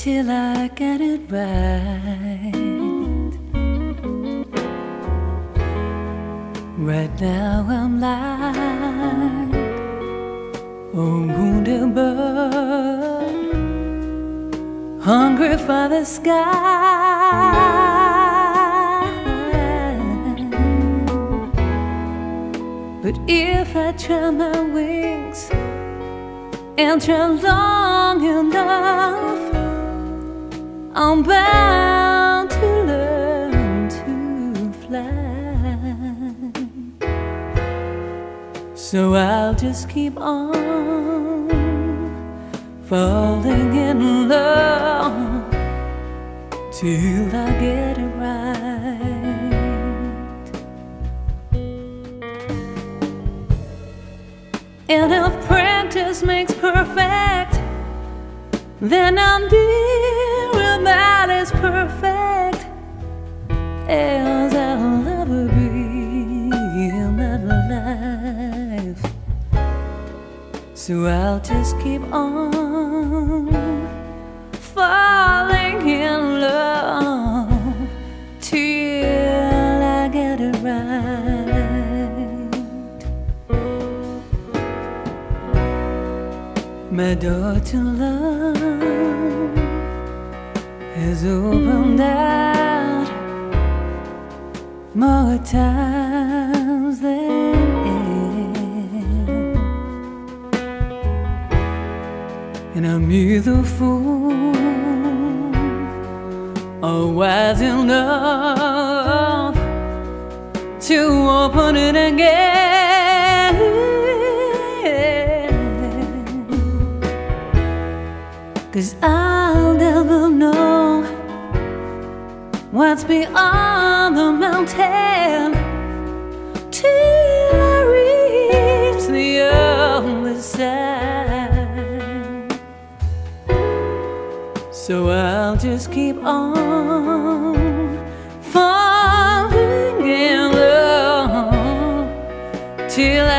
till I get it right. Right now I'm like a wounded bird, hungry for the sky. But if I try my wings and try long enough, I'm bound to learn to fly. So I'll just keep on falling in love till I get it right. And if practice makes perfect, then I'm near about as perfect as I'll ever be in my life. So I'll just keep on falling in love till I get it right. My door to love has opened out more times than end, and I'm either fool or wise enough to open it again. 'Cause I'll never know what's beyond the mountain till I reach the other side. So I'll just keep on falling in love till